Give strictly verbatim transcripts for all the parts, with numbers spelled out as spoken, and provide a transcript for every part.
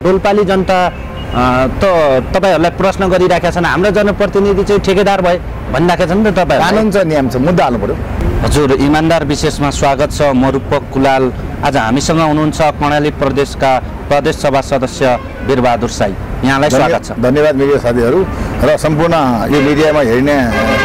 रोल्पाली जनता त तपाईहरुलाई प्रश्न गरिराखेका छन् हाम्रो जनप्रतिनिधि चाहिँ ठेकेदार भए भनिराखेका छन् नि त तपाईहरु कानुन छ नियम छ मुद्दा हाल्नु पर्यो। हजुर इमानदार विशेषमा स्वागत छ। म रूपककुलाल। आज हामीसँग हुनुहुन्छ कर्णाली प्रदेशका प्रदेश सभा सदस्य birbahadurshahi। यहाँलाई स्वागत छ। धन्यवाद मिडिया साथीहरु र सम्पूर्ण यो मिडियामा हेर्ने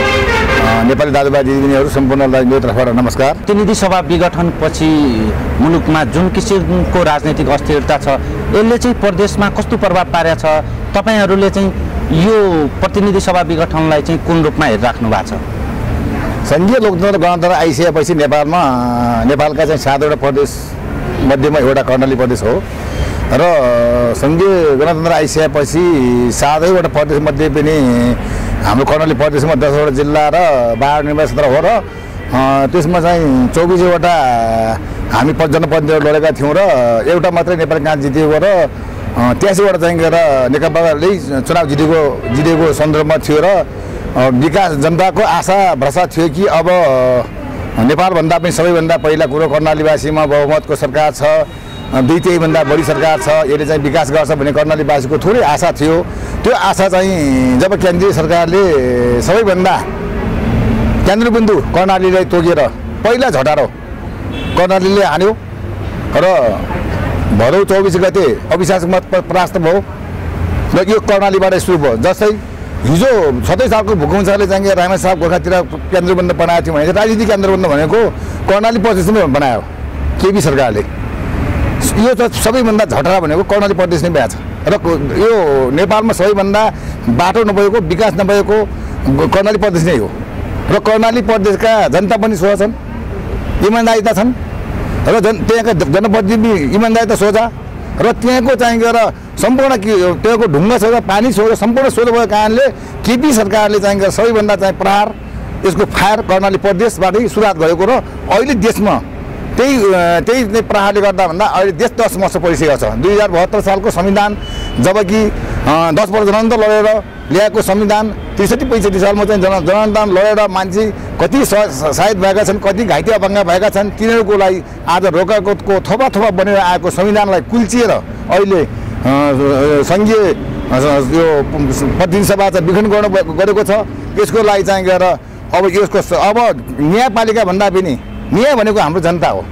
नेपाली दाजुभाइ दिदीबहिनीहरु सम्पूर्णलाई मेरो तर्फबाट नमस्कार। प्रतिनिधि सभा विघटनपछि मुलुकमा जुन किसिमको राजनीतिक अस्थिरता छ यसले चाहिँ प्रदेशमा कस्तो प्रभाव पारेको छ? तपाईहरुले चाहिँ यो प्रतिनिधि सभा विघटनलाई चाहिँ कुन रूपमा हेरिराख्नु भएको छ? संघीय लोकतन्त्र गणतन्त्र आइसकेपछि नेपालमा नेपालका चाहिँ सातवटा प्रदेश मध्येमा एउटा कर्णाली प्रदेश हो र संघीय गणतन्त्र आइसकेपछि सातैवटा प्रदेश मध्ये पनि हाम्रो कर्णाली प्रदेशमा दसवटा जिल्ला र बाह्र निर्वाचन क्षेत्र हो र त्यसमा चाहिँ चौबिसवटा हामी जनप्रतिनिधिहरू लडेका थियौँ र एउटा मात्रै नेपाली काङ्ग्रेस जितेको र त्यासीवटा चाहिँ गएर नेकपाले चुनाव जितेको जितेको सन्दर्भमा थियो र विकास जनताको आशा भरोसा थियो कि अब नेपालभन्दा पनि सबैभन्दा पहिला कुरो कर्णालीवासीमा बहुमतको सरकार छ, दुई तिहाईभन्दा बढी सरकार छ, यसले चाहिँ विकास गर्छ भन्ने कर्णालीवासीको थोरै आशा थियो। त्यो आशा चाहिँ जब केन्द्रीय सरकारले सबैभन्दा केन्द्रबिन्दु कर्णालीलाई तोकेर पहिला झटारो कर्णालीले हान्यो र भदौ चौबिस गते अविश्वास मत परास्त भयो र यो कर्णालीबाट सुरु भयो। जस्तै हिजो सत्तरी सालको भूकम्पले चाहिँ रामेश्वर साहब गोर्खातिर केन्द्रबन्द बनाएको थियो भने राजनीतिक केन्द्रबन्द भनेको कर्णाली प्रदेशमै बनायो केपी सरकारले। यो त सबैभन्दा झटरा भनेको कर्णाली प्रदेश नै भएको छ र यो नेपालमा सबैभन्दा बाटो नभएको विकास नभएको कर्णाली प्रदेश नै हो र कर्णाली प्रदेशका जनता पनि सोझा छन्, इमान्दारिता छन् र जन त्यहाँका जनप्रतिनिधि इमान्दारिता सोझा र त्यहाँको चाहिँ गएर सम्पूर्ण त्यहाँको ढुङ्गा सोझा, पानी सोझा, सम्पूर्ण सोझा भएको कारणले केपी सरकारले चाहिँ गएर सबैभन्दा चाहिँ प्रहार यसको फायर कर्णाली प्रदेशबाटै सुरुवात गरेको र अहिले देशमा त्यही त्यही प्रहारले गर्दा भन्दा अहिले देश दस वर्ष परिसकेको छ। दुई हजार बहत्तर सालको संविधान जबकि दस वर्ष जनन्त लडेर ल्याएको संविधान त्रिसठी पैँसठी सालमा चाहिँ जन जनन्त लडेर मान्छे कति सायद भएका छन्, कति घाइते अभङ्गा भएका छन्, तिनीहरूको लागि आज रोकाको थोपा थोपा बनेर आएको संविधानलाई कुल्चिएर अहिले सङ्घीय यो प्रतिनिधि सभा चाहिँ विघटन गर्नु गरेको छ। यसको लागि चाहिँ गएर अब यसको अब न्यायपालिका भन्दा पनि न्याय भनेको हाम्रो जनता हो।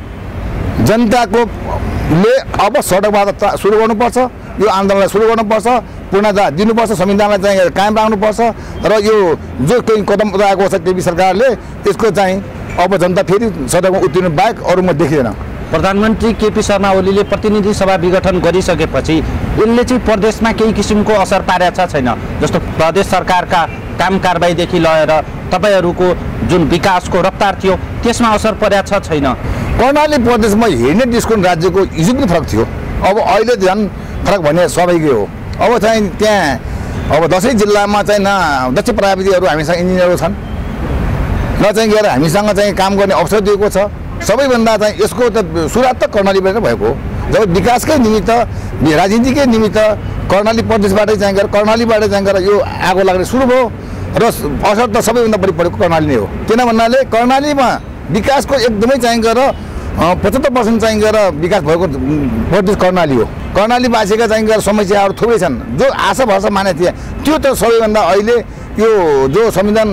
जनताको ले अब सडकबाट सुरु गर्नुपर्छ, यो आन्दोलनलाई सुरु गर्नुपर्छ, पूर्णता दिनुपर्छ, संविधानलाई चाहिँ कायम राख्नुपर्छ र यो जो केही कदम उठाएको छ केपी सरकारले यसको चाहिँ अब जनता फेरि सडकमा उत्रिनु बाहेक अरू म देखिँदैन। प्रधानमन्त्री केपी शर्मा ओलीले प्रतिनिधि सभा विघटन गरिसकेपछि यसले चाहिँ प्रदेशमा केही किसिमको असर पारेको छ छैन? जस्तो प्रदेश सरकारका काम कारबाहीदेखि लिएर तपाईहरूको जुन विकासको रफ्तार थियो त्यसमा असर परेको छ छैन? कर्णाली प्रदेशमा हिँड्ने डिस्काउन्ट राज्यको हिजो पनि फरक थियो, अब अहिले झन् फरक भन्ने स्वाभाविकै हो। अब चाहिँ त्यहाँ अब दसैँ जिल्लामा चाहिँ न दक्ष प्राविधिकहरू हामीसँग इन्जिनियरहरू छन्, न चाहिँ गएर हामीसँग चाहिँ काम गर्ने अवसर दिएको छ। सबैभन्दा चाहिँ यसको त सुरुवात त कर्णालीबाट भएको हो। जब विकासकै निमित्त राजनीतिकै निमित्त कर्णाली प्रदेशबाटै चाहिँ गएर कर्णालीबाट चाहिँ गएर यो आगो लाग्ने सुरु भयो र असर त सबैभन्दा बढी परेको कर्णाली नै हो। किन भन्नाले कर्णालीमा विकासको एकदमै चाहिँ गएर पचहत्तर पर्सेन्ट चाहिँ गएर विकास भएको प्रदेश कर्णाली हो। कर्णालीवासीका चाहिँ गएर समस्याहरू थुप्रै छन्, जो आशा भरोसा माने थिए त्यो त सबैभन्दा अहिले यो जो संविधान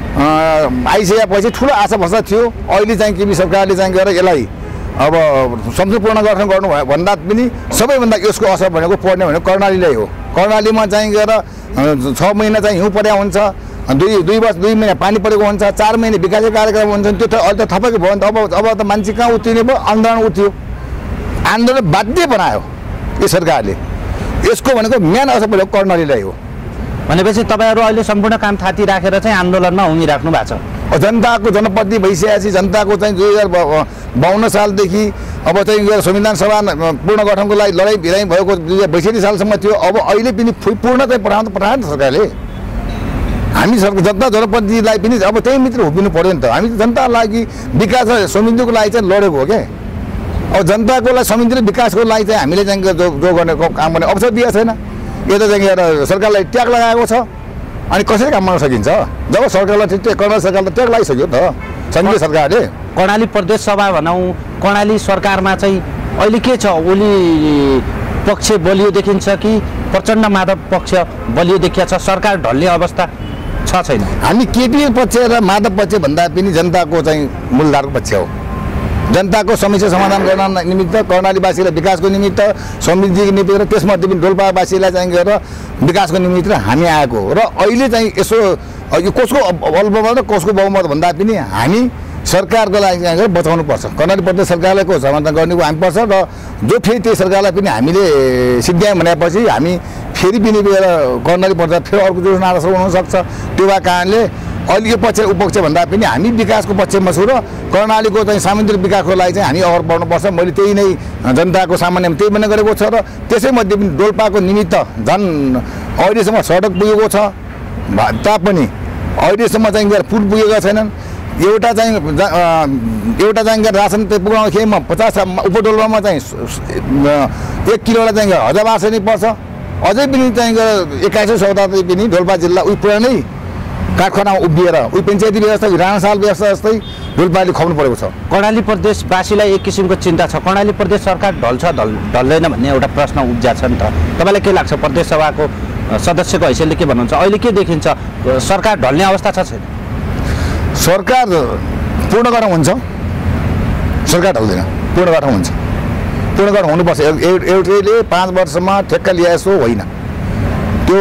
आइसकेपछि ठुलो आशा भरोसा थियो। अहिले चाहिँ केपी सरकारले चाहिँ गएर यसलाई अब सम्पूर्ण गठन गर्नु भयो भन्दा पनि सबैभन्दा यसको असर भनेको पर्ने भनेको कर्णालीलाई हो। कर्णालीमा चाहिँ गएर छ महिना चाहिँ हिउँ परेको हुन्छ, दुई दुई वर्ष दुई महिना पानी परेको हुन्छ, चार महिना विकासको कार्यक्रम हुन्छ, त्यो त अहिले त थपेको भयो नि त। अब अब त मान्छे कहाँ उत्रिने भयो, आन्दोलन उठ्यो, आन्दोलन बाध्य बनायो यो सरकारले। यसको भनेको मेन असर परेको कर्णालीलाई हो। भनेपछि तपाईँहरू अहिले सम्पूर्ण काम थाती राखेर चाहिँ आन्दोलनमा हुमिराख्नु भएको छ। जनताको जनप्रतिनिधि भइसकेपछि जनताको चाहिँ दुई हजार बाउन्न सालदेखि अब चाहिँ संविधान सभा पूर्ण गठनको लागि लडाइँ भिराइ भएको दुई हजार बैसठी सालसम्म थियो। अब अहिले पनि पूर्ण चाहिँ पठाउनु पठायो नि सरकारले। हामी सरकार जनता जनप्रतिनिधिलाई पनि अब त्यही मित्र हुनु पऱ्यो नि त। हामी जनताको लागि विकास र समृद्धिको लागि चाहिँ लडेको हो क्या। अब जनताको लागि समृद्धि र विकासको लागि चाहिँ हामीले चाहिँ जो जो गर्ने काम गर्ने अवसर दिएको छैन। यो त चाहिँ सरकारलाई ट्याग लगाएको छ, अनि कसरी काम गर्न सकिन्छ? जब सरकारलाई कर्णाली सरकारले ट्याग लगाइसक्यो त सङ्घीय सरकारले। कर्णाली प्रदेश सभा भनौँ, कर्णाली सरकारमा चाहिँ अहिले के छ? ओली पक्ष बलियो देखिन्छ कि प्रचण्ड माधव पक्ष बलियो देखिया छ? सरकार ढल्ने अवस्था छ छैन? हामी केपी पक्ष र माधव पक्ष भन्दा पनि जनताको चाहिँ मूलधारको पक्ष हो। जनताको समस्या समाधान गर्न निमित्त, कर्णालीवासीलाई विकासको निमित्त, समृद्धिको निमित्त र त्यसमध्ये पनि डोल्पावासीलाई चाहिँ गएर विकासको निमित्त हामी आएको हो। र अहिले चाहिँ यसो यो कसको अल्पमत र कसको बहुमत भन्दा पनि हामी सरकारको लागि चाहिँ बचाउनु पर्छ। कर्णाली प्रदेश सरकारलाई को समाधान गर्ने हामी पर्छ र जो फेरि त्यो सरकारलाई पनि हामीले सिद्ध्यायौँ भनेपछि हामी फेरि पनि गएर कर्णाली प्रदेश फेरि अर्को जो नाराज हुनसक्छ। त्यो भएको कारणले अहिले यो पक्ष उपपक्ष भन्दा पनि हामी विकासको पक्षमा छौँ र कर्णालीको चाहिँ सामुदायिक विकासको लागि चाहिँ हामी अगाडि बढ्नुपर्छ। मैले त्यही नै जनताको सामान्यमा त्यही पनि गरेको छ र त्यसैमध्ये पनि डोल्पाको निमित्त झन् अहिलेसम्म सडक पुगेको छ तापनि अहिलेसम्म चाहिँ गएर पुल पुगेका छैनन्। एउटा चाहिँ एउटा चाहिँ रासन पुगाउँदाखेरि म पचास उपडोल्पामा चाहिँ एक किलोलाई चाहिँ हजार बाह्र सय नै पर्छ। अझै पनि चाहिँ एक्काइसौँ सौदाले पनि डोल्पा जिल्ला उही पुरानै काठखोरामा उभिएर उही पञ्चायती व्यवस्था राणासाल व्यवस्था जस्तै डोल्पाले खुवाउनु परेको छ। कर्णाली प्रदेशवासीलाई एक किसिमको चिन्ता छ, कर्णाली प्रदेश सरकार ढल्छ ढल ढल्दैन भन्ने एउटा प्रश्न उब्जा छ नि त। तपाईँलाई के लाग्छ? प्रदेश सभाको सदस्यको हैसियतले के भन्नुहुन्छ? अहिले के देखिन्छ? सरकार ढल्ने अवस्था छ छैन? सरकार पूर्ण गर्न हुन्छ, सरकार ढल्दैन, पूर्ण गर्न हुन्छ। पूर्ण गर्न हुनुपर्छ। एउटैले पाँच वर्षमा ठेक्का ल्याएसो होइन, त्यो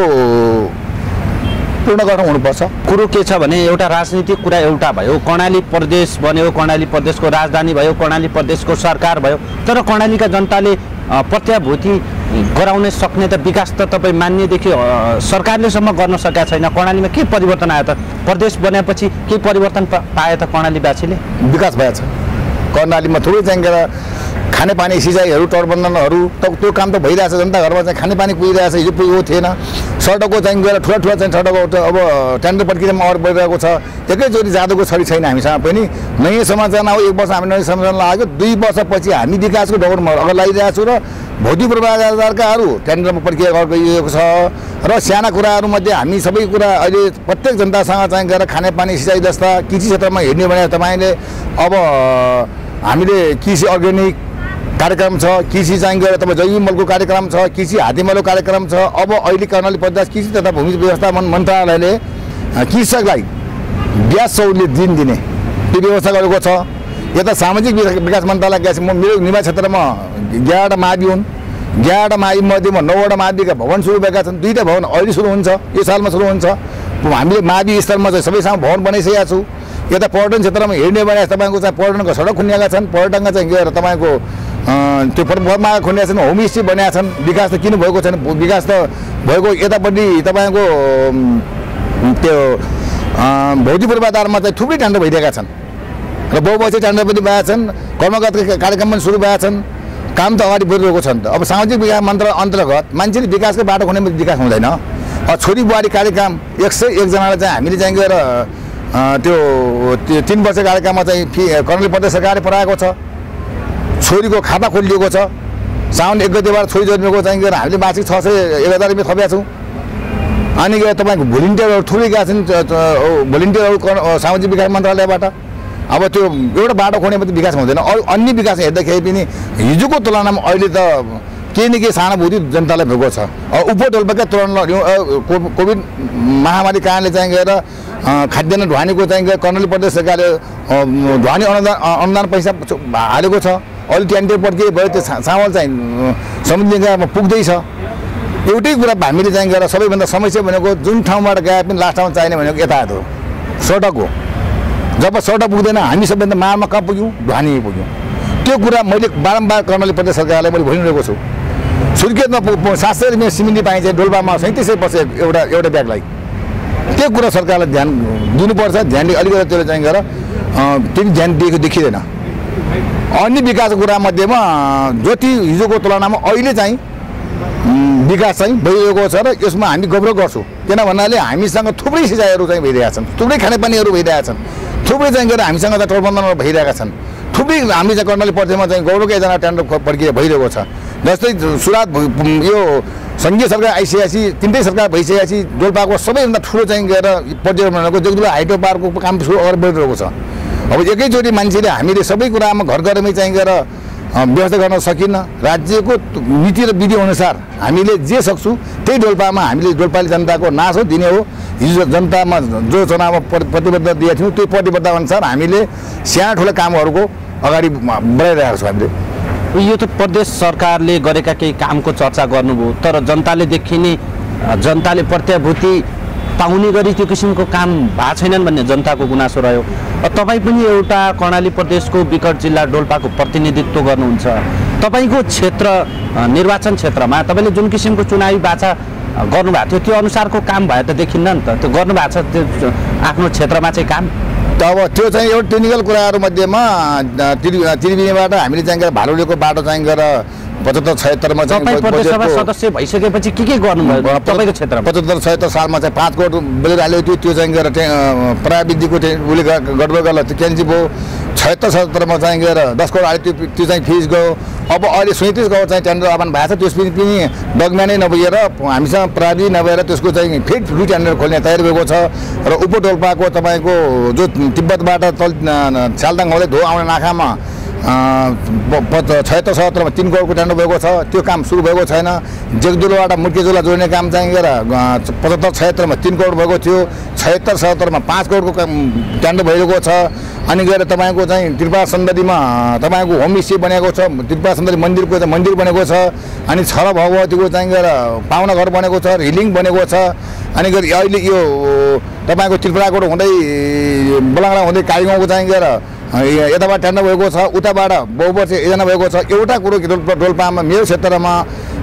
पूर्ण गर्न हुनुपर्छ। कुरो के छ भने एउटा राजनीतिक कुरा एउटा भयो, कर्णाली प्रदेश बन्यो, कर्णाली प्रदेशको राजधानी भयो, कर्णाली प्रदेशको सरकार भयो, तर कर्णालीका जनताले प्रत्याभूति गराउन सक्ने त विकास त तपाईँ मान्नेदेखि सरकारलेसम्म गर्न सकेका छैन। कर्णालीमा के परिवर्तन आयो त? प्रदेश बनाएपछि के परिवर्तन पायो त कर्णालीवासीले? विकास भएछ। कर्णालीमा थुप्रै चाहिँ खानेपानी सिँचाइहरू तटबन्धनहरू त त्यो काम त भइरहेछ। जनता घरमा चाहिँ खानेपानी पुगिरहेछ, हिजो पुगेको थिएन। सडकको चाहिँ गएर ठुला ठुला चाहिँ सडकको अब टेन्डर प्रक्रियामा अगाडि बढिरहेको छ। एकैचोटि जादुको छडी छैन हामीसँग पनि। नयाँ समाचारमा अब एक वर्ष हामी नयाँ समाचारमा लाग्यो, दुई वर्षपछि हामी विकासको दौडमा अगाडि लगाइरहेको छौँ र भौतिक पूर्वाधारकाहरू टेन्डरमा प्रक्रिया गरिएको छ र साना कुराहरूमध्ये हामी सबै कुरा अहिले प्रत्येक जनतासँग चाहिँ गएर खानेपानी सिँचाइ जस्ता कृषि क्षेत्रमा हेर्ने भने तपाईँले अब हामीले कृषि अर्ग्यानिक कार्यक्रम छ, कृषि चाहिँ गएर तपाईँ जैविक मलको कार्यक्रम छ, कृषि हात्तीमलको कार्यक्रम छ। अब अहिले कर्णाली प्रदेश कृषि तथा भूमि व्यवस्थापन मन्त्रालयले कृषकलाई ब्याज सहुलियत दिन दिने त्यो व्यवस्था गरेको छ। यता सामाजिक विकास मन्त्रालय ग्यास म मेरो निवास क्षेत्रमा एघारवटा मावि हुन्, एघारवटा मावि मध्येमा नौवटा माविका भवन सुरु भएका छन्। दुईवटा भवन अहिले सुरु हुन्छ, यो सालमा सुरु हुन्छ। हामीले मावि स्तरमा चाहिँ सबैसँग भवन बनाइसकेका छौँ। यता पर्यटन क्षेत्रमा हेर्ने भने तपाईँको चाहिँ पर्यटनको सडक खुनिएका छन्, पर्यटनका चाहिँ गएर तपाईँको त्यो परमा खुनिएका छन्, होमस्टे बनाएका छन्। विकास त किन भएको छैन? विकास त भएको यतापट्टि तपाईँको त्यो भौतिक पूर्वाधारमा चाहिँ थुप्रै टेन्डर भइरहेका छन् र बहुपक्षीय टेन्डर पनि भएका छन्, कर्मगत कार्यक्रम पनि सुरु भएका छन्। काम त अगाडि बढिरहेको छ नि त। अब सामाजिक विकास मन्त्रालय अन्तर्गत मान्छेले विकासको बाटो खुने विकास हुँदैन। छोरी बुहारी कार्यक्रम एक सय एकजनालाई चाहिँ हामीले चाहिँ गएर त्यो त्यो तिन वर्ष कार्यक्रममा चाहिँ फी कर्णाली प्रदेश सरकारले पठाएको छ। छोरीको खाता खोलिएको छ। साउन एक गतिबाट छोरी जन्मेको चाहिँ गएर हामीले मासिक छ सय एक हजार रुपियाँ थपेका छौँ। अनि गएर तपाईँको भोलिन्टियरहरू थुप्रै गएका छन्, भोलिन्टियरहरू सामाजिक विकास मन्त्रालयबाट। अब त्यो एउटा बाटो खोज्ने मात्रै विकास हुँदैन। अरू अन्य विकास हेर्दाखेरि पनि हिजोको तुलनामा अहिले त केही न केही सहानुभूति जनतालाई भएको छ। उपडोल्पाकै तुलना कोभिड महामारी कारणले चाहिँ गएर खाद्यान्न ढुवानीको चाहिँ गएर कर्णाली प्रदेश सरकारले ढुवानी अनुदान अनुदान पैसा हालेको छ। अहिले टेन्डर प्रक्रिया भयो, त्यो चामल चाहिँ समुद्रमा पुग्दैछ। एउटै कुरा हामीले चाहिँ गएर सबैभन्दा समस्या भनेको जुन ठाउँबाट गए पनि लास्ट ठाउँमा चाहिने भनेको यातायात हो, सडक हो। जब सडक पुग्दैन हामी सबैभन्दा मारमा कहाँ पुग्यौँ? ढुवानी पुग्यौँ। त्यो कुरा मैले बारम्बार कर्णाली प्रदेश सरकारलाई मैले भनिरहेको छु। सुर्खेतमा सात सय रुपियाँ सिमेन्टी पाइन्छ, डोल्पामा सैँतिस सय पर्छ एउटा एउटा ब्यागलाई। त्यो कुरा सरकारलाई ध्यान दिनुपर्छ। ध्यान अलिकति त्यसले चाहिँ गएर त्यति ध्यान दिएको देखिँदैन। अन्य विकासको कुरामध्येमा जति हिजोको तुलनामा अहिले चाहिँ विकास चाहिँ भइरहेको छ र यसमा हामी गौरव गर्छौँ। किन भन्नाले हामीसँग थुप्रै सिँचाइहरू चाहिँ भइरहेका छन्, थुप्रै खानेपानीहरू भइरहेका छन्, थुप्रै चाहिँ गएर हामीसँग चाहिँ तटबन्धनहरू भइरहेका छन्। थुप्रै हामी चाहिँ कर्णाली प्रदेशमा चाहिँ गौरवको एकजना टेन्डर प्रक्रिया भइरहेको छ। जस्तै सुरुवात यो सङ्घीय सरकार आइसकेपछि तिनटै सरकार भइसकेपछि डोल्पाको सबैभन्दा ठुलो चाहिँ गएर पर्यटन भनेको जगदुला हाइड्रो पार्कको काम सुरु अगाडि बढिरहेको छ। अब एकैचोटि मान्छेले हामीले सबै कुरामा घर घरमै चाहिँ गएर व्यवस्था गर्न सकिन्न। राज्यको नीति र विधि अनुसार हामीले जे सक्छौँ त्यही डोल्पामा हामीले डोल्पाली जनताको नासो दिने हो। हिजो जनतामा जो चुनावमा प्रतिबद्धता दिएका थियौँ त्यो प्रतिबद्धता अनुसार हामीले साना ठुला कामहरूको अगाडि बढाइरहेका छौँ। हामीले यो त प्रदेश सरकारले गरेका केही कामको चर्चा गर्नुभयो, तर जनताले देखिने जनताले प्रत्याभूति पाउने गरी त्यो किसिमको काम भएको छैनन् भन्ने जनताको गुनासो रह्यो। तपाईँ पनि एउटा कर्णाली प्रदेशको विकट जिल्ला डोल्पाको प्रतिनिधित्व गर्नुहुन्छ। तपाईँको क्षेत्र निर्वाचन क्षेत्रमा तपाईँले जुन किसिमको चुनावी बाचा गर्नुभएको थियो त्यो अनुसारको काम भए त देखिन्न नि त। त्यो गर्नुभएको छ त्यो आफ्नो क्षेत्रमा चाहिँ काम। अब त्यो चाहिँ एउटा टेक्निकल कुराहरू मध्येमा त्रिवेणीबाट हामीले चाहिँ भालुलेको बाटो चाहिँ गएर पचहत्तर छयत्तरमा चाहिँ प्रदेशसभा सदस्य भइसकेपछि के के गर्नुभयो तपाईँको क्षेत्रमा? पचहत्तर छयत्तर सालमा चाहिँ पाँच करोड बेलुर हाल्यो थियो। त्यो चाहिँ गएर प्राविधिकको उसले गडबड गर्ला त्यो क्यान्सिल भयो। छयत्तर सत्तरमा चाहिँ गएर दस करोड हाल्यो, त्यो त्यो चाहिँ फिज गयो। अब अहिले सैँतिस करोड चाहिँ टेन्डर आह्वान भएको छ। त्यसपछि पनि डगम्या नै नभएर हामीसँग प्राविधि नभएर त्यसको चाहिँ फेरि फ्री टेन्डर खोल्ने तयारी भएको छ। र उपडोल्पाको तपाईँको जो तिब्बतबाट तल स्यालदाङ हुँदै धो आउने नाकामा छयत्तर सत्तरमा तिन करोडको टेन्डर भएको छ। त्यो काम सुरु भएको छैन। जेगदुलोबाट मुर्केजोला जोड्ने काम चाहिँ गएर पचहत्तर छयत्तरमा तिन करोड भएको थियो। छयत्तर सत्तरमा पाँच करोडको काम टेन्डर भइरहेको छ। अनि गएर तपाईँको चाहिँ त्रिपा सन्दरीमा तपाईँको होमस्टे बनेको छ। त्रिपा सन्दरी मन्दिरको चाहिँ मन्दिर बनेको छ। अनि छर भगवतीको चाहिँ गएर पाहुना घर बनेको छ, हिलिङ बनेको छ। अनि गएर अहिले यो तपाईँको त्रिपुराकोट हुँदै बलाङ्गडा हुँदै कालीगाउँको चाहिँ गएर यताबाट टेन्डर भएको छ, उताबाट बहुवर्ष योजना भएको छ। एउटा कुरो डोल्पामा मेरो क्षेत्रमा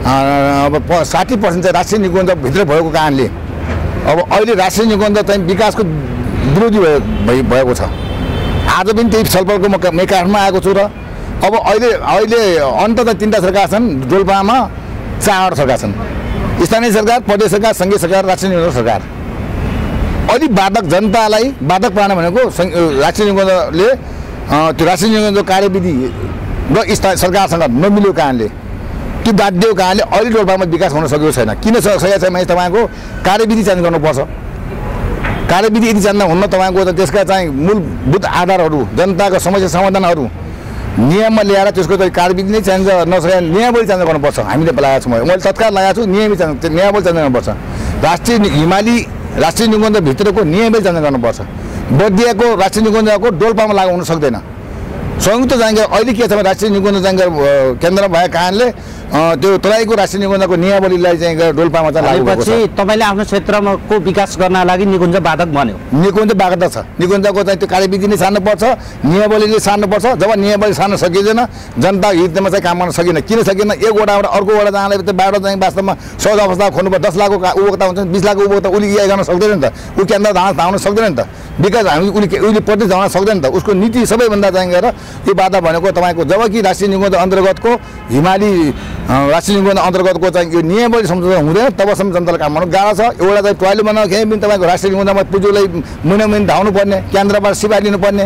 अब साठी पर्सेन्ट चाहिँ राष्ट्रिय निकुञ्जभित्र भएको कारणले अब अहिले राष्ट्रिय निकुञ्ज चाहिँ विकासको विरोधी भएको छ। आज पनि त्यही छलफलको म मै काठमा आएको छु। र अब अहिले अहिले अन्ततः तिनवटा सरकार छन् डोल्पामा, चारवटा सरकार छन्, स्थानीय सरकार, प्रदेश सरकार, सङ्घीय सरकार, राष्ट्रिय निकुञ्ज सरकार। अहिले बाधक जनतालाई बाधक पार्न भनेको राष्ट्रिय निकुञ्जले त्यो राष्ट्रिय निकुञ्जको कार्यविधि र सरकारसँग नमिलेको कारणले त्यो बाध्यको कारणले अहिले डोल्पामा विकास हुन सकेको छैन। किन सकेको छैन भने तपाईँको कार्यविधि चेन्ज गर्नुपर्छ। कार्यविधि यदि चेन्ज हुन्न तपाईँको त त्यसका चाहिँ मूलभूत आधारहरू जनताको समस्या समाधानहरू नियममा ल्याएर त्यसको चाहिँ कार्यविधि नै चेन्ज नसके नियमावली चेन्ज गर्नुपर्छ। हामीले लगाएको छौँ, मैले तत्काल लगाएको छु। नियमित चेन्ज नियमावली चेन्ज गर्नुपर्छ। राष्ट्रिय हिमाली राष्ट्रिय निकुञ्जभित्रको नियमले चेन्ज गर्नुपर्छ। बदियाको राष्ट्रिय निकुञ्जको डोल्पामा लागु हुन सक्दैन। संयुक्त जाँगर अहिले के छ भने राष्ट्रिय निकुञ्ज जाँगर केन्द्रमा भएको कारणले त्यो तराईको राष्ट्रिय निकुञ्जको नियमावलीलाई चाहिँ डोल्पामा चाहिँ लागु भएको छ। तपाईँले आफ्नो क्षेत्रमा को विकास गर्न लागि निकुञ्ज बाधक बन्यो। निकुञ्ज बाधक छ। निकुञ्जको चाहिँ त्यो कार्यविधि नै सार्नुपर्छ, नियमावलीले सार्नुपर्छ। जब नियमावली सार्न सकिँदैन जनता हितमा चाहिँ काम गर्न सकिँदैन। किन सकिँदैन? एक वडाबाट अर्को वडा जाँदा त्यो बाटो चाहिँ वास्तवमा सहज अवस्था खोल्नुपर्छ। दस लाखको उपभोक्ता हुन्छ, बिस लाखको उपभोक्ता उसले इआई गर्न सक्दैन नि त। ऊ केन्द्र धान धाउन सक्दैन नि त। विकास हामी उसले उसले प्रदेश धाउन सक्दैन नि त। उसको नीति सबैभन्दा चाहिँ गएर यो बाधा भनेको तपाईँको जब कि राष्ट्रिय निकुञ्ज अन्तर्गतको हिमाली राष्ट्रिय निकुञ्ज अन्तर्गतको चाहिँ यो नियमावली संशोधन हुँदैन तबसम्म जनतालाई काम गर्नु गाह्रो छ। एउटा चाहिँ टोयलेट बनाउन केही पनि तपाईँको राष्ट्रिय निकुञ्जमा पुजुलाई महिना महिना धाउनु पर्ने, केन्द्रबाट सिपाही लिनुपर्ने,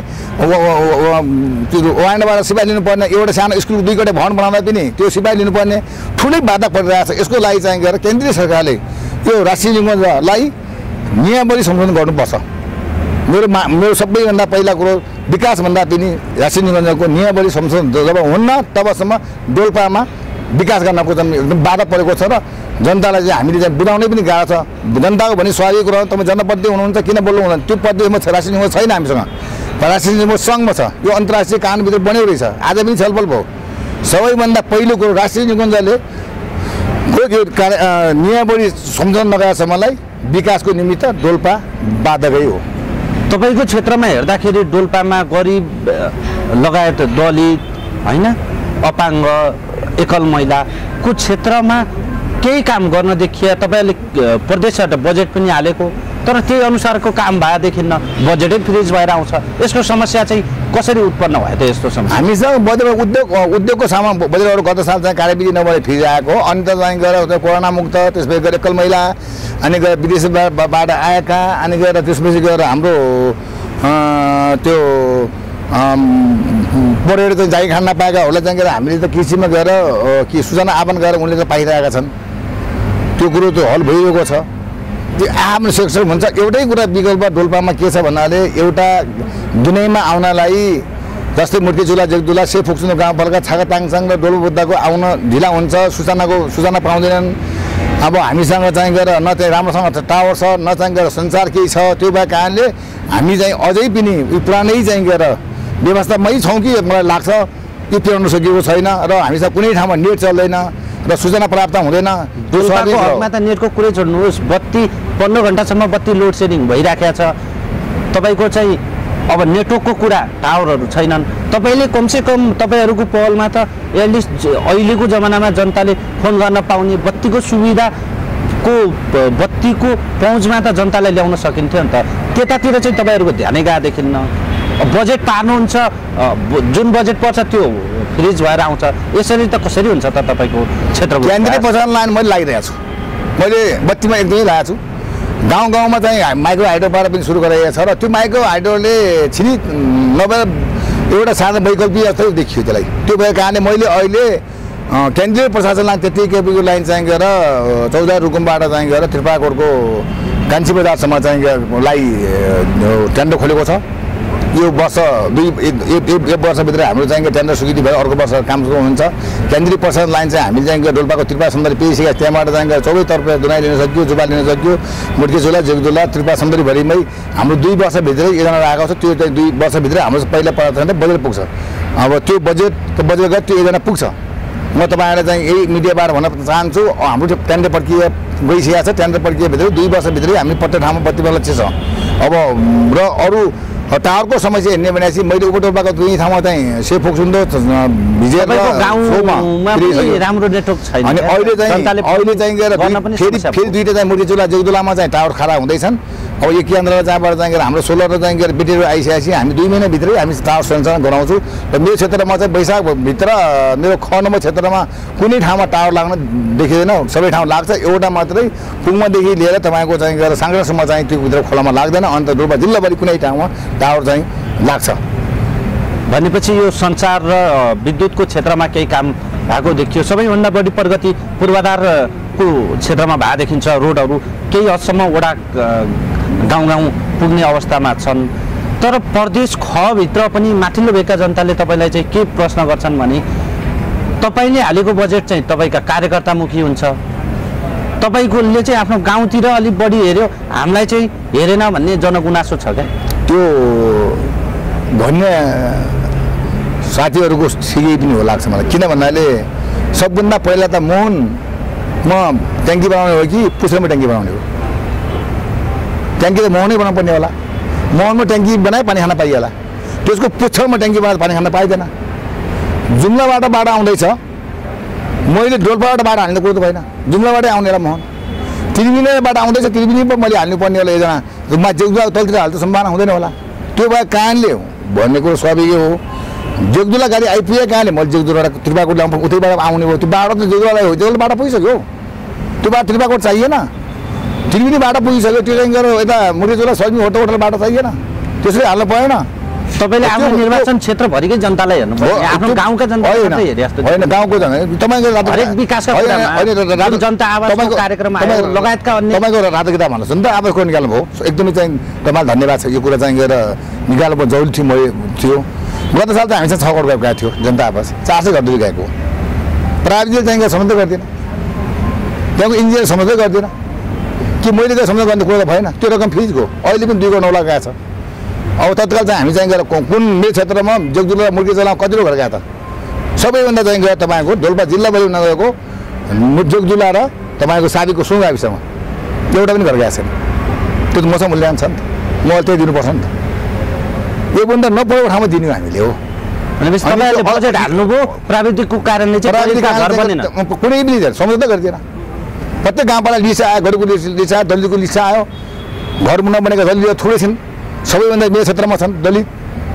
त्यो वार्डबाट सिपाही लिनुपर्ने, एउटा सानो स्कुल दुईवटा भवन बनाउँदा पनि त्यो सिपाही लिनुपर्ने ठुलै बाधा परिरहेको छ। यसको लागि चाहिँ गएर केन्द्रीय सरकारले यो राष्ट्रिय निकुञ्जलाई नियमावली संशोधन गर्नुपर्छ। मेरो मा मेरो सबैभन्दा पहिला कुरो विकासभन्दा पनि राष्ट्रिय निकुञ्जको नियमावली संशोधन जब हुन्न तबसम्म डोल्पामा विकास गर्नको चाहिँ एकदम बाधा परेको छ। र जनतालाई चाहिँ हामीले चाहिँ बुझाउनै पनि गाह्रो छ। जनताको भने स्वाभाविक कुरा हो, तपाईँ जनप्रतिनिधि हुनुहुन्छ किन बोल्नु हुँदैन? त्यो पद्धतिमा राष्ट्रिय निकुञ्ज छैन हामीसँग। राष्ट्रिय निकुञ्ज सङ्घमा छ, यो अन्तर्राष्ट्रिय कानुनभित्र बनेको रहेछ। आज पनि छलफल भयो। सबैभन्दा पहिलो कुरो राष्ट्रिय निकुञ्जले नियमावली संशोधन नगरेसम्मलाई विकासको निमित्त डोल्पा बाधकै हो। तपाईँको क्षेत्रमा हेर्दाखेरि डोल्पामा गरिब लगायत दलित होइन अपाङ्ग एकल महिलाको क्षेत्रमा केही काम गर्न देखिए। तपाईँले प्रदेशबाट बजेट पनि हालेको तर त्यही अनुसारको काम भए देखिन्न, बजेटै फ्रिज भएर आउँछ। यसको समस्या चाहिँ कसरी उत्पन्न भयो त? यस्तो समस्या हामीसँग बजेट उद्योग उद्योगको सामान बजेटहरू गत साल चाहिँ कार्यविधि नभएर फ्रिज आएको। अनि त चाहिँ गएर कोरोना मुक्त, त्यसपछि गएर एकल महिला, अनि गएर विदेशबाट आएका, अनि गएर त्यसपछि गएर हाम्रो त्यो पढेर चाहिँ जागिर खान नपाएकाहरूलाई चाहिँ गएर हामीले त कृषिमा गएर कि सूचना आह्वान गरेर उनले त पाइरहेका छन्। त्यो कुरो त्यो हल भइरहेको छ। त्यो आफ्नो सेक्टर हुन्छ। एउटै कुरा विकल्प डोल्पामा के छ भन्नाले एउटा दुनैमा आउनलाई जस्तै मुर्की चुला जगदुला से फुक्सुनो गाउँपालिका छाका ताङसाङ र डोल्पा बुद्धाको आउन ढिला हुन्छ सूचनाको सूचना पाउँदैनन् अब हामीसँग चाहिँ गएर न चाहिँ राम्रोसँग टावर छ न चाहिँ गएर सञ्चार केही छ त्यो भएको कारणले हामी चाहिँ अझै पनि पुरानै चाहिँ गएर व्यवस्थामै छौँ कि मलाई लाग्छ त्यो पुर्याउन सकिएको छैन र हामीसँग कुनै ठाउँमा नेट चल्दैन र सूचना प्राप्त हुँदैन हकमा त नेटको कुरै छोड्नुहोस् बत्ती पन्ध्र घन्टासम्म बत्ती लोड सेडिङ भइराखेको छ तपाईँको चाहिँ अब नेटवर्कको कुरा टावरहरू छैनन् तपाईँले कमसेकम तपाईँहरूको पहलमा त एटलिस्ट अहिलेको जमानामा जनताले फोन गर्न पाउने बत्तीको सुविधाको बत्तीको पहुँचमा त जनतालाई ल्याउन सकिन्थ्यो नि त त्यतातिर चाहिँ तपाईँहरूको ध्यानै गएको देखिन्न बजेट पार्नुहुन्छ जुन बजेट पर्छ त्यो फ्रिज भएर आउँछ यसरी त कसरी हुन्छ त तपाईँको क्षेत्रमा केन्द्रीय प्रसारण लाइन मैले लागिरहेको छु मैले बत्तीमा एकदमै लगाएको छु गाउँ गाउँमा चाहिँ माइक्रो हाइड्रोबाट पनि सुरु गरिएको छ र त्यो माइक्रो हाइड्रोले छिनी नभएर एउटा सानो वैकल्पिक जस्तै देखियो त्यसलाई त्यो भएको कारणले मैले अहिले केन्द्रीय प्रशासन लाइन त्यति केपीको लाइन चाहिँ गएर चौध रुकुमबाट चाहिँ गएर त्रिपाकोटको कान्छी बजारसम्म चाहिँ लाई टेन्डर खोलेको छ यो वर्ष दुई एक एक वर्षभित्र हाम्रो चाहिँ टेन्डर स्वीकृति भयो अर्को वर्ष काम सुरु हुन्छ केन्द्रीय प्रसारण लाइन चाहिँ हामीले चाहिँ डोल्पाको त्रिपा सुन्दरी पेसिका त्यहाँबाट चाहिँ चौबैतर्फ दुनाइ लिन सक्यो जुबा लिन सक्यो मुर्की चुला जगदुला त्रिपा सुन्दरीभरिमै हाम्रो दुई वर्षभित्रै योजना राखेको छ त्यो चाहिँ दुई वर्षभित्रै हाम्रो पहिला पर्दा बजेट पुग्छ अब त्यो बजेटको बजेट गरेर त्यो योजना पुग्छ म तपाईँहरूलाई चाहिँ यही मिडियाबाट भन्न चाहन्छु हाम्रो त्यो टेन्डर प्रक्रिया गइसकेको छ टेन्डर प्रक्रियाभित्रै दुई वर्षभित्रै हामी प्रत्येक ठाउँमा बत्ती लक्ष्य छ अब र अरू टावरको समस्या हेर्ने भनेपछि मैले उपटोपाको दुई ठाउँमा चाहिँ से फोक्सुन्दो भिजेर राम्रो नेटवर्क छैन अनि अहिले चाहिँ अहिले चाहिँ गएर फेरि फेरि दुईवटा चाहिँ मुर्की चुला जगदुलामा चाहिँ टावर खडा हुँदैछन् अब यो केन्द्र जहाँबाट चाहिँ हाम्रो सोलर र चाहिँ ब्याट्रीहरू आइसकेपछि हामी दुई महिनाभित्रै हामी टावर सञ्चालन गराउँछौँ र मेरो क्षेत्रमा चाहिँ वैशाखभित्र मेरो ख नम्बर क्षेत्रमा कुनै ठाउँमा टावर लाग्न देखिँदैन सबै ठाउँ लाग्छ एउटा मात्रै पुङमादेखि लिएर तपाईँको चाहिँ गएर साङ्ग्रासम्म चाहिँ त्यो भित्र खोलामा लाग्दैन अन्त डोल्पा जिल्लाभरि कुनै ठाउँमा टावर चाहिँ लाग्छ भनेपछि यो सञ्चार र विद्युतको क्षेत्रमा केही काम भएको देखियो सबैभन्दा बढी प्रगति पूर्वाधारको क्षेत्रमा भएको देखिन्छ रोडहरू केही हदसम्म वडा गाउँ गाउँ पुग्ने अवस्थामा छन् तर प्रदेश खभित्र पनि माथिल्लो भेगका जनताले तपाईँलाई चाहिँ के प्रश्न गर्छन् भने तपाईँले हालेको बजेट चाहिँ तपाईँका कार्यकर्तामुखी हुन्छ तपाईँकोले चाहिँ आफ्नो गाउँतिर अलिक बढी हेऱ्यो हामीलाई चाहिँ हेरेन भन्ने जनगुनासो छ क्या त्यो भन्ने साथीहरूको सिकै पनि हो लाग्छ मलाई किन भन्नाले सबभन्दा पहिला त मोहन म ट्याङ्की बनाउने हो कि पुछ्रोमा ट्याङ्की बनाउने हो ट्याङ्की त मोहनै बनाउनु पर्ने होला मोहनमा ट्याङ्की बनाए पानी खान पाइहाल्ला त्यसको पुच्छरमा ट्याङ्की बनाएर पानी खान पाइँदैन जुम्लाबाट बाटो आउँदैछ मैले डोल्पाबाट बाटो हाल्ने कुरो त भएन जुम्लाबाटै आउने होला मोहन त्रिवेणीबाट आउँदैछ त्रिवेणी पनि मैले हाल्नुपर्ने होला एकजना रुममा जगदुला तलतिर हाल्ने सम्भावना हुँदैन होला त्यो भएको कारणले हो भन्ने कुरो स्वाभाविक हो जगदुला गाडी आइपुगेको कारणले मैले जगदुलाबाट त्रिपाकोट ल्याउनु उतैबाट आउने भयो त्यो बाटो त जगदुलालाई हो जगदुला बाटो पुगिसक्यो त्यो बाटो त्रिपाकोट चाहिएन त्रिवेणी बाटो पुगिसक्यो त्यो चाहिँ गएर यता मुर्गेचुला सजिलो होटल होटल बाटो चाहिएन त्यसरी हाल्नु परेन तपाईँले आफ्नो निर्वाचन क्षेत्रभरिकै जनतालाई हेर्नु पर्यो आफ्नो गाउँका जनतालाई हेरे जस्तो होइन गाउँको जन तपाईँको हरेक विकासका कुरामा जनता आवासको कार्यक्रम आयो लगायतका अन्य तपाईँको रातो किताब भन्नुहोस् नि त आवासको निकाल्नु भयो एकदमै चाहिँ तपाईँलाई धन्यवाद छ यो कुरा चाहिँ गएर निकाल्नु पर्ने जरुरी थियो म थियो गत साल त हामीसँग छ करोड गएको थियो जनता आवास चार सय घर गएको प्राविधिक चाहिँ सम्झौता गर्दैन त्यहाँको इन्जिनियर सम्झौता गर्दैन कि मैले चाहिँ सम्झौता गर्ने कुरो त भएन त्यो रकम फ्रिजको अहिले पनि दुई करोड नौ लाख गएको छ अब तत्काल चाहिँ हामी चाहिँ गएर कुन मेरो क्षेत्रमा जगदुला मुर्गेचुलामा कतिवटा घर गएको त सबैभन्दा चाहिँ गएर तपाईँको डोल्पा जिल्लाभरि नगएको जगदुला र तपाईँको साबीको सुन गाविसमा एउटा पनि घर गएको छैन त्यो त मसँग मूल्याङ्कन छ नि त मैले त्यही दिनुपर्छ नि त योभन्दा नपरेको ठाउँमा दिने हामीले हो भनेपछि तपाईँले बजेट हाल्नुभयो प्राविधिकको कारणले चाहिँ घर बनेन कुनै पनि सम्झौता गरिदिएन प्रत्येक गाउँपाला लिस्ट आयो घरको लिस्ट आयो दलितको लिस्ट आयो घर नबनेका दलित थोरै छिन् सबैभन्दा मेरो क्षेत्रमा छन् दलित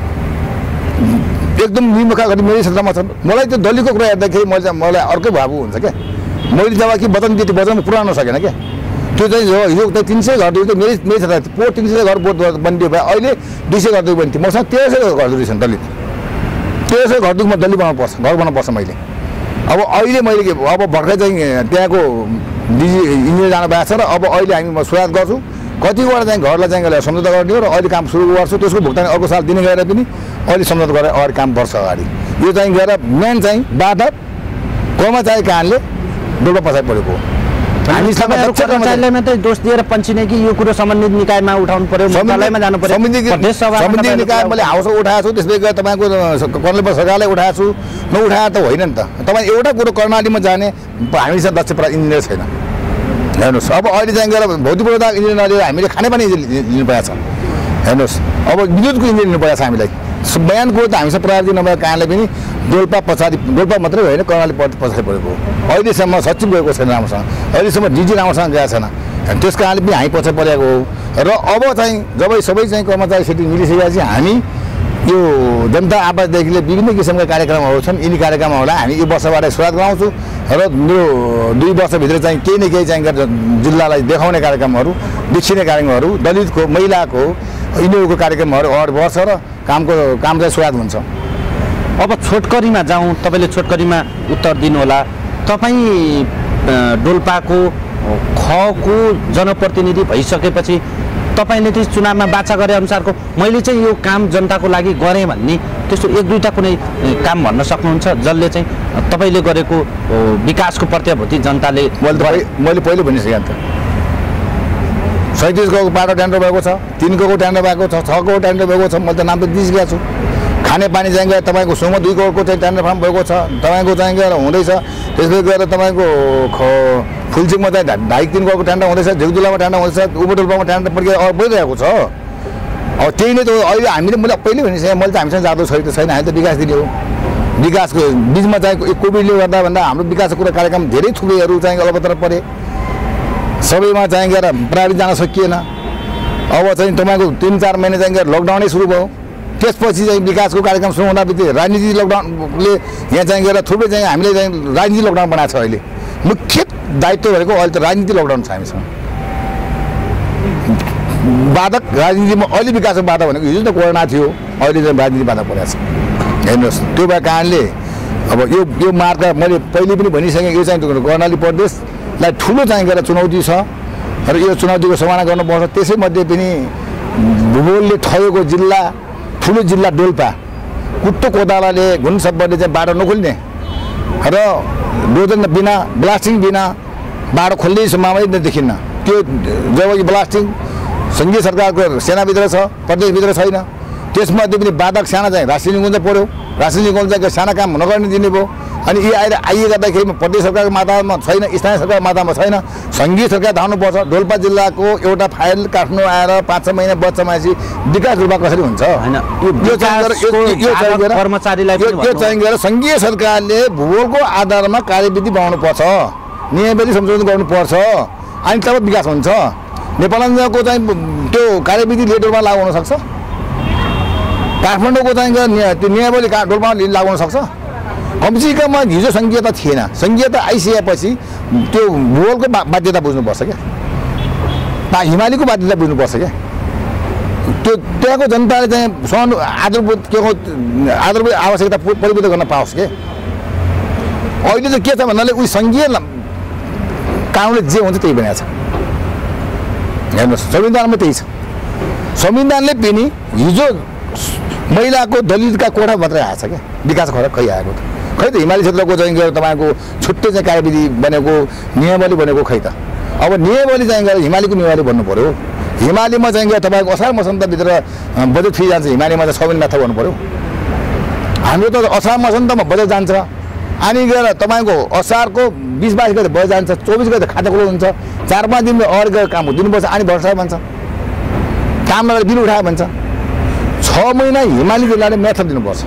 एकदम निमुखा गरी मेरो क्षेत्रमा छन् मलाई त्यो दलितको कुरा हेर्दाखेरि मैले चाहिँ मलाई अर्कै भाव हुन्छ क्या मैले जब कि वचन दिएँ त्यो वचन पुऱ्याउन सकेन क्या त्यो चाहिँ हिजो त तिन सय घर दुई मेरो मेरो क्षेत्र पोहोर तिन सय घर बोट बनिदियो भए अहिले दुई सय घर दुई बन्थ्यो मसँग तेह्र सय घर दुई छन् दलित तेह्र सय घर दुईमा दलित बनाउनु पर्छ घर बनाउनु पर्छ मैले अब अहिले मैले के अब भर्खर चाहिँ त्यहाँको डिजी इन्जिनियर जानु भएको छ र अब अहिले हामी म सुरुवात गर्छु कतिवटा चाहिँ घरलाई चाहिँ सम्झौता गर्ने हो र अहिले काम सुरु गर्छु त्यसको भुक्तानी अर्को साल दिने गएर पनि अहिले सम्झौता गरेर अगाडि काम बढ्छ अगाडि। यो चाहिँ गएर मेन चाहिँ बाधक कर्मचारी कारणले डोल्पा पछाडि परेको हो। हामी कर्मचारीलाई मात्रै दोष दिएर पन्छिने कि यो कुरो सम्बन्धित निकायमा उठाउनु पर्यो, मन्त्रालयमा जानु पर्यो, प्रदेश सभा सम्बन्धित निकाय मैले हाउसमा उठाएको छु, त्यसपछि गएर तपाईँको कर्णाली सरकारलाई उठाएको छु, नउठाएको त होइन नि त। तपाईँ एउटा कुरो कर्णालीमा जाने हामीसँग दक्ष इन्जिनियर छैन। हेर्नुहोस् अब अहिले चाहिँ गएर भौतिक पूर्वाधार इन्जिनियर नलिएर हामीले खानेपानी इन्जिनियर लिनुपर्छ। हेर्नुहोस् अब विद्युतको इन्जिनियर लिनुपर्छ हामीलाई। बयान कुरो त हामीसँग प्राविधिक नभएको कारणले पनि डोल्पा पछाडि डोल्पा मात्रै होइन कर्णाली पछाडि परेको अहिलेसम्म सचिव गएको छैन राम्रोसँग, अहिलेसम्म डिजी राम्रोसँग गएको छैन। त्यस कारणले पनि हामी पछाडि परेको हो। र अब चाहिँ जब सबै चाहिँ कर्मचारी सेटिङ मिलिसकेपछि हामी यो जनता आवाजदेखि विभिन्न किसिमका कार्यक्रमहरू छन्, यिनी कार्यक्रमहरूलाई हामी यो वर्षबाट सुरुवात गराउँछु र यो दुई वर्षभित्र चाहिँ केही न केही चाहिँ जिल्लालाई देखाउने कार्यक्रमहरू, देखिने कार्यक्रमहरू, दलितको महिलाको यिनीहरूको कार्यक्रमहरू अगाडि बढ्छ र कामको काम चाहिँ सुरुवात हुन्छ। अब छोटकरीमा जाउँ, तपाईँले छोटकरीमा उत्तर दिनुहोला। तपाईँ डोल्पाको खको जनप्रतिनिधि भइसकेपछि तपाईँले चाहिँ चुनावमा बाचा गरे अनुसारको मैले चाहिँ यो काम जनताको लागि गरेँ भन्ने त्यस्तो एक दुईवटा कुनै काम भन्न सक्नुहुन्छ जसले चाहिँ तपाईँले गरेको विकासको प्रत्याभूति जनताले? मैले मैले पहिले भनिसकेँ त, सैँतिस गाउँको बाटो टेन्डर भएको छ, तिन गाउँको टेन्डर भएको छ, छ गाउँको टेन्डर भएको छ, मैले त नाम त दिइसकेको छु। खानेपानी चाहिँ गएर तपाईँको सोमा दुई करोडको चाहिँ टेन्डर फार्म भएको छ, तपाईँको चाहिँ गएर हुँदैछ। त्यसपछि गएर तपाईँको फुलचिङमा चाहिँ ढाई तिन करोडको टेन्डर हुँदैछ, झिगदुलामा टेन्डर हुँदैछ, उपटोल्पामा टेन्डर प्रक्रिया बढिरहेको छ। अब त्यही नै त अहिले हामीले मैले पहिले भनिसकेँ, मैले त हामीसँग जाँदो छैन त छैन, हामी त विकास दिने हो। विकासको बिचमा चाहिँ कोभिडले गर्दा भन्दा हाम्रो विकासको कुरा कार्यक्रम धेरै थुप्रैहरू चाहिँ अलपत्र परे, सबैमा चाहिँ गएर प्राविधिक जान सकिएन। अब चाहिँ तपाईँको तिन चार महिना चाहिँ गएर लकडाउनै सुरु भयो, त्यसपछि चाहिँ विकासको कार्यक्रम सुरु हुँदा बित्तिकै राजनीति लकडाउनले यहाँ चाहिँ गएर थुप्रै चाहिँ हामीले चाहिँ राजनीति लकडाउन बनाएको छ। अहिले मुख्य दायित्व भनेको अहिले त राजनीति लकडाउन छ हामीसँग। बाधक राजनीतिमा अहिले विकासको बाधा भनेको हिजो त कोरोना थियो, अहिले चाहिँ राजनीति बाधा परेको छ। हेर्नुहोस् त्यो भएको कारणले अब यो यो मार्ग मैले पहिले पनि भनिसकेँ, यो चाहिँ कर्णाली प्रदेशलाई ठुलो चाहिँ गएर चुनौती छ र यो चुनौतीको सामना गर्नुपर्छ। त्यसैमध्ये पनि भूगोलले ठगेको जिल्ला ठुलो जिल्ला डोल्पा, कुट्टो कोदालाले घुन सब्बरले चाहिँ बाटो नखोल्ने र डोजन बिना ब्लास्टिङ बिना बाटो खोल्ने सम्भावना नै देखिन्न। त्यो जब कि ब्लास्टिङ सङ्घीय सरकारको सेनाभित्र छ, प्रदेशभित्र छैन। त्यसमध्ये पनि बाधक साना चाहिँ राष्ट्रिय निकुञ्ज पऱ्यो, राष्ट्रिय निकुञ्ज चाहिँ साना काम नगर्ने दिने भयो। अनि यी आएर आइए गर्दाखेरि प्रदेश सरकारको मातामा छैन, स्थानीय सरकारको मातामा छैन, सङ्घीय सरकार धाउनुपर्छ। डोल्पा जिल्लाको एउटा फाइल काट्नु आएर पाँच छ महिना बच्चामाएपछि विकास रूपमा कसरी हुन्छ? यो चाहिँ गएर सङ्घीय सरकारले भूगोलको आधारमा कार्यविधि बनाउनुपर्छ, नियमविधि सम्झौता गर्नुपर्छ, अनि तब विकास हुन्छ। नेपालको चाहिँ त्यो कार्यविधि लेटरमा लागु हुनसक्छ, काठमाडौँको चाहिँ त्यो नियमावली डोल्पामा लागु हुनसक्छ। कमसेकम हिजो सङ्घीयता थिएन, सङ्घीयता आइसकेपछि त्यो भूगोलको बाध्यता बुझ्नुपर्छ क्या, हिमालीको बाध्यता बुझ्नुपर्छ क्या। त्यो त्यहाँको जनताले चाहिँ सहनु आधारभूत के हो आधारभूत आवश्यकता परिपूर्ति गर्न पाओस् के। अहिले चाहिँ के छ भन्नाले उयो सङ्घीय कानुनले जे हुन्छ त्यही बनाएको छ। हेर्नुहोस् संविधानमा त्यही छ। संविधानले पनि हिजो महिलाको दलितका कोठा मात्रै आएछ क्या, विकास खडा खै आएको त खै त हिमाली क्षेत्रको चाहिँ गएर तपाईँको छुट्टै चाहिँ कार्यविधि बनेको नियमावली बनेको खै त। अब नियमावली चाहिँ गएर हिमालीको नियमावली भन्नु पऱ्यो। हिमालीमा चाहिँ गएर तपाईँको असार मसन्तभित्र बजेट फी जान्छ, हिमालीमा चाहिँ छ महिना माथा गर्नु पऱ्यो। हाम्रो त असार मसन्तमा बजेट जान्छ, अनि गएर तपाईँको असारको बिस बाइस गएर बजेट जान्छ, चौबिस गएर खाता खुलो हुन्छ, चार पाँच दिन अगाडि गएर काम दिनुपर्छ, अनि भर्सा भन्छ काम नगरेर बिल उठायो भन्छ। छ महिना हिमाली जिल्लाले म्याथ दिनुपर्छ।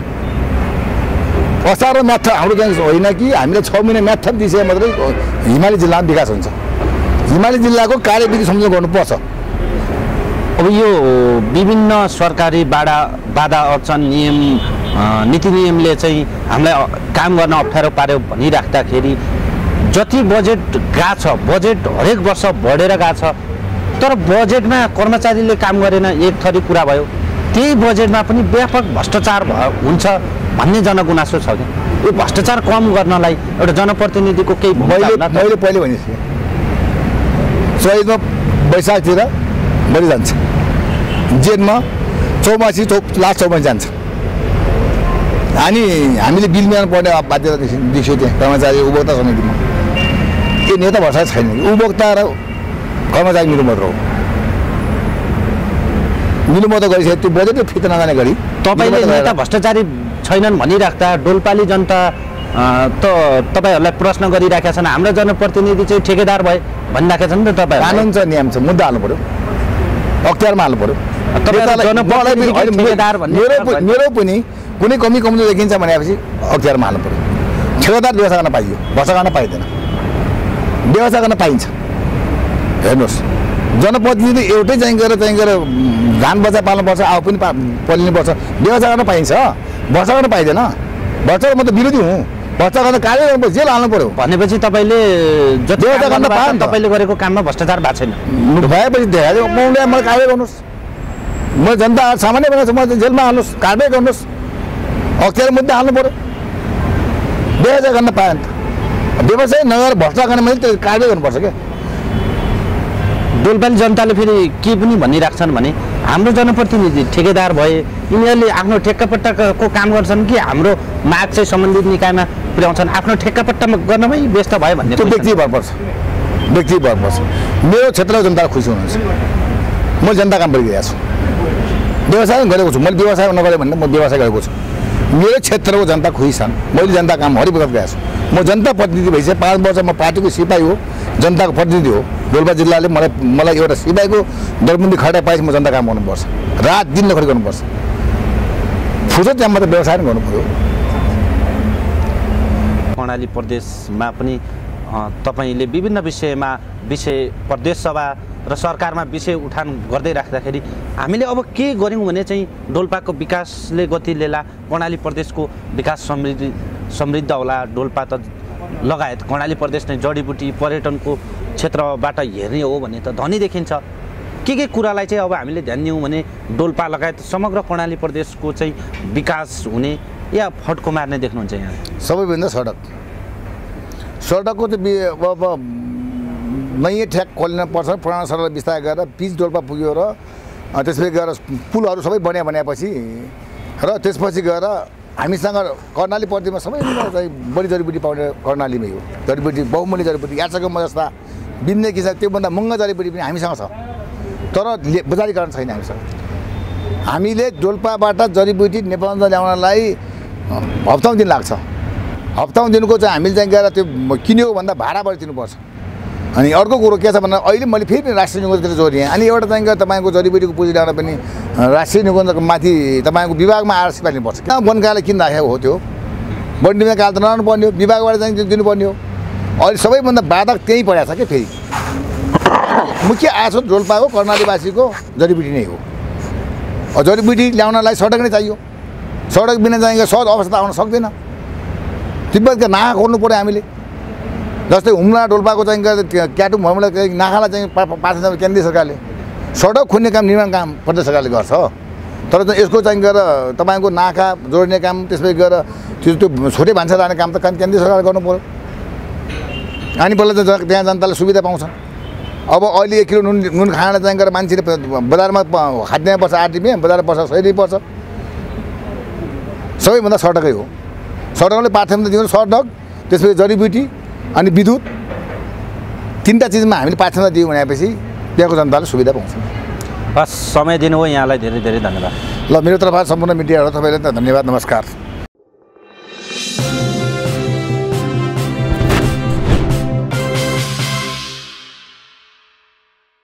असार र म्याथ हाम्रो चाहिँ होइन कि हामीले छ महिना म्याथ दिइसके मात्रै हिमाली जिल्लामा विकास हुन्छ। हिमाली जिल्लाको कार्यविधि सम्झौता गर्नुपर्छ। अब यो विभिन्न सरकारी बाधा बाधा अडचन नियम नीति नियमले चाहिँ हामीलाई काम गर्न अप्ठ्यारो पार्यो भनिराख्दाखेरि जति बजेट गएको छ, बजेट हरेक वर्ष बढेर गएको छ, तर बजेटमा कर्मचारीले काम गरेन एक थरी कुरा भयो, त्यही बजेटमा पनि व्यापक भ्रष्टाचार हुन्छ भन्ने जनगुनासो छ कि यो भ्रष्टाचार कम गर्नलाई एउटा जनप्रतिनिधिको केही मैले मैले पहिले भनिसकेँ, चैतमा वैशाखतिर बढी जान्छ, जेठमा चौमासी चौ लास्ट चौमासी जान्छ। अनि हामीले बिल मिलाउनु पर्ने बाध्यता देखियो त्यहाँ कर्मचारी उपभोक्ता समितिमा। के नेता भरोसा छैन कि उपभोक्ता र कर्मचारी मिलुमत हो। मिलुमत गरिसके त्यो बजेटै फिर्ता नजाने गरी तपाईँले नेता भ्रष्टाचारी छैनन् भनिराख्दा डोल्पाली जनता त तपाईँहरूलाई प्रश्न गरिराखेका छन् हाम्रो जनप्रतिनिधि चाहिँ ठेकेदार भए भनिराखेका छन् नि त तपाईँ। कानुन छ नियम छ मुद्दा हाल्नु पर्यो अख्तियारमा हाल्नु पर्यो। मेरो पनि कुनै कमी कमजोर देखिन्छ भनेपछि अख्तियारमा हाल्नु पर्यो। ठेकेदार व्यवस्था गर्न पाइयो भरोसा गर्न पाइँदैन व्यवस्था गर्न पाइन्छ। हेर्नुहोस् जनप्रतिनिधि एउटै चाहिँ गरेर चाहिँ गरेर धान बच्चा पाल्नुपर्छ आऊ पनि पलिनुपर्छ व्यवस्था गर्न पाइन्छ भरोसा गर्न पाइँदैन। भ्रष्टाचार म त विरोधी हुँ भ्रष्टाचार गर्न कार्य गर्नुपर्छ जेल हाल्नु पर्यो भनेपछि तपाईँले व्यवस्था गर्न पाएन तपाईँले गरेको काममा भ्रष्टाचार भएको छैन भएपछि देखायो मलाई मलाई कार्य गर्नुहोस् म जनता सामान्य बनाउँछु म जेलमा हाल्नुहोस् कार्य गर्नुहोस् अख्तियार मुद्दा हाल्नु पर्यो व्यवस्था गर्न पाएन त व्यवसाय नगरेर भ्रष्टाचार गर्ने मैले त्यो कार्य गर्नुपर्छ क्या। डोल्पाली जनताले फेरि के पनि भनिराख्छन् भने हाम्रो जनप्रतिनिधि ठेकेदार भए यिनीहरूले आफ्नो ठेक्कापट्टाको काम गर्छन् कि हाम्रो माग चाहिँ सम्बन्धित निकायमा पुर्याउँछन् आफ्नो ठेक्कापट्टामा गर्नमै व्यस्त भयो भन्ने त्यो व्यक्ति भर पर्छ व्यक्ति भर पर्छ। मेरो क्षेत्रको जनता खुसी हुनुहुन्छ म जनता काम गरिरहेको छु व्यवसाय गरेको छु मैले व्यवसाय नगरेँ भने म व्यवसाय गरेको छु मेरो क्षेत्रको जनता खुसी छन् मैले जनता काम हरिवगत गएको छु म जनता प्रतिनिधि भइसके पाँच वर्ष म पार्टीको सिपाही हो जनताको प्रतिनिधि हो। डोल्पा जिल्लाले मलाई मलाई एउटा सिपाहीको दरबन्दी खटाइ पाएपछि म जनता काम गर्नुपर्छ रात दिन नोकरी गर्नुपर्छ फुर्सद टाइममा त व्यवसाय पनि गर्नु पऱ्यो। कर्णाली प्रदेशमा पनि तपाईँले विभिन्न विषयमा विषय प्रदेश सभा र सरकारमा विषय उठान गर्दै राख्दाखेरि हामीले अब के गऱ्यौँ भने चाहिँ डोल्पाको विकासले गति लिएला कर्णाली प्रदेशको विकास समृद्धि समृद्ध होला डोल्पा त लगायत कर्णाली प्रदेश नै जडीबुटी पर्यटनको क्षेत्रबाट हेर्ने हो भने त धनी देखिन्छ। के के कुरालाई चाहिँ अब हामीले ध्यान दियौँ भने डोल्पा लगायत समग्र कर्णाली प्रदेशको चाहिँ विकास हुने या फड्को मार्ने देख्नुहुन्छ यहाँ? सबैभन्दा सडक सडकको त अब नयाँ ठ्याक खोल्न पर्छ पुरानो सडकलाई विस्तार गरेर पिच डोल्पा पुग्यो र त्यसपछि गएर पुलहरू सबै बन्या बनाएपछि र त्यसपछि गएर हामीसँग कर्णाली प्रदेशमा सबैभन्दा चाहिँ बढी जडीबुटी पाउने कर्णालीमै हो। जडीबुटी बहुमूल्य जडीबुटी याचको जस्ता बिन्ने किसिम त्योभन्दा महँगा जडीबुटी पनि हामीसँग छ तर बजारीकरण छैन हामीसँग। हामीले डोल्पाबाट जडीबुटी नेपालमा ल्याउनलाई हप्ताउन दिन लाग्छ हप्ताउन दिनको चाहिँ हामीले चाहिँ गएर त्यो किन्यो भन्दा भाडा बढी दिनुपर्छ। अनि अर्को कुरो के छ भन्दा अहिले मैले फेरि पनि राष्ट्रिय निकुञ्जतिर जोडिएँ अनि एउटा चाहिँ तपाईँको जडीबुटीको पुँजी ल्याउन पनि राष्ट्रिय निकुञ्जको माथि तपाईँको विभागमा आएर सिफारिस लिनुपर्छ। कहाँ वनकाले किन राखेको हो त्यो वनबिमा काल त नराउनु पर्ने हो विभागबाट चाहिँ दिनुपर्ने हो। अहिले सबैभन्दा बाधक त्यहीँ परेको छ कि फेरि मुख्य आशा डोल्पाको कर्णालीवासीको जडीबुटी नै हो। जडीबुटी ल्याउनलाई सडक नै चाहियो सडक बिना चाहिँ सहज अवस्था आउन सक्दैन। तिब्बतका नाखा खोल्नु पऱ्यो हामीले जस्तै हुम्ला डोल्पाको चाहिँ क्याटुम हुम्ला नाखालाई चाहिँ पास केन्द्रीय सरकारले सडक खोज्ने काम निर्माण काम प्रदेश सरकारले गर्छ तर यसको चाहिँ गएर तपाईँको नाका जोड्ने काम त्यसपछि गएर त्यो त्यो छोटे भान्सा लाने काम त केन्द्रीय सरकारले गर्नु पऱ्यो अनि बल्ल चाहिँ त्यहाँ जनताले सुविधा पाउँछ। अब अहिले एक किलो नुन नुन खाना चाहिँ गएर मान्छेले बजारमा खाद्यान्न पर्छ आठ रुपियाँ बजारमा पर्छ सय रुपियाँ पर्छ सबैभन्दा सडकै हो। सडकले प्राथमिकता दिनु सडक त्यसपछि जडीबुटी अनि विद्युत तिनवटा चिजमा हामीले प्राथमिकता दियौँ भनेपछि त्यहाँको जनताले सुविधा पाउँछ। हस् समय दिनु हो यहाँलाई धेरै धेरै धन्यवाद। ल मेरो तर्फबाट सम्पूर्ण मिडियाहरू तपाईँलाई धन्यवाद नमस्कार।